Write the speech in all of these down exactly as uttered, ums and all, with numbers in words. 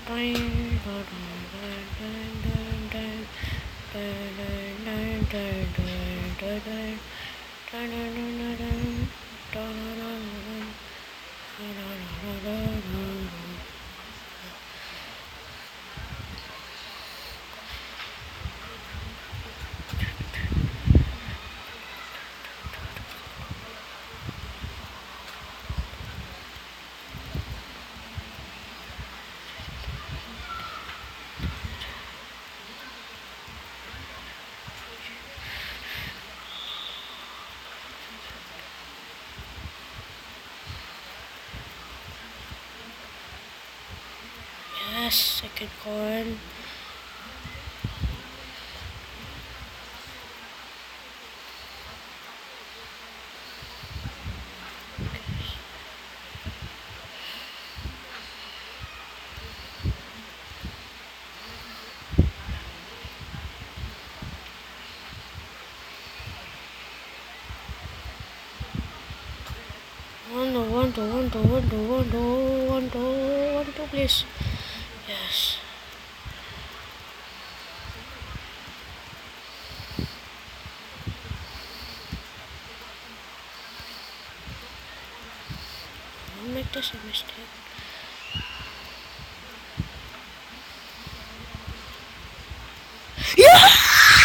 Yes, second coin. One, two, one, two, one, two, one, two, one, two, one, two, one, two, please. Yes. Don't make this a mistake. Yes!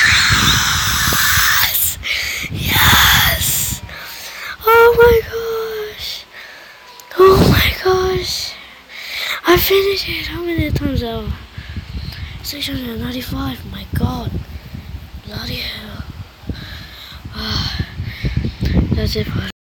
Yes! Oh my gosh! Oh my gosh! I finished it! How many times out? six hundred ninety-five, my god. Bloody hell. Ah, that's it for